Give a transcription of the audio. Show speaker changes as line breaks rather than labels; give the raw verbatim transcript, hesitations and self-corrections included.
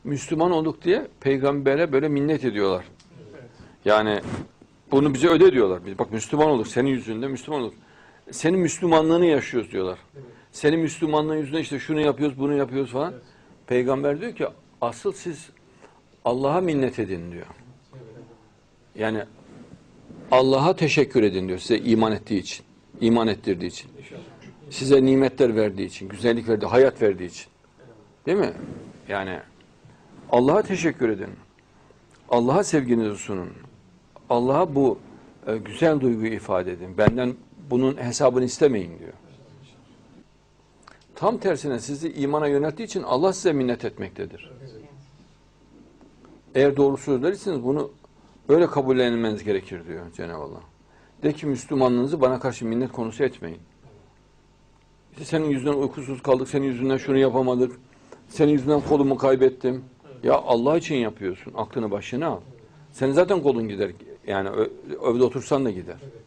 Müslüman olduk diye peygambere böyle minnet ediyorlar. Yani bunu bize öde diyorlar. Biz bak Müslüman olduk, senin yüzünde Müslüman olduk. Senin Müslümanlığını yaşıyoruz diyorlar. Senin Müslümanlığın yüzünden işte şunu yapıyoruz, bunu yapıyoruz falan. Peygamber diyor ki asıl siz Allah'a minnet edin diyor. Yani Allah'a teşekkür edin diyor size iman ettiği için. İman ettirdiği için. Size nimetler verdiği için, güzellik verdiği, hayat verdiği için. Değil mi? Yani Allah'a teşekkür edin. Allah'a sevginizi sunun. Allah'a bu e, güzel duyguyu ifade edin. Benden bunun hesabını istemeyin diyor. Tam tersine sizi imana yönelttiği için Allah size minnet etmektedir. Eğer doğru söylerirseniz bunu öyle kabullenmeniz gerekir diyor Cenab-ı Allah. De ki Müslümanlığınızı bana karşı minnet konusu etmeyin. İşte senin yüzünden uykusuz kaldık, senin yüzünden şunu yapamadık, senin yüzünden kolumu kaybettim. Ya Allah için yapıyorsun, aklını başına al. Senin zaten kolun gider, yani evde otursan da gider.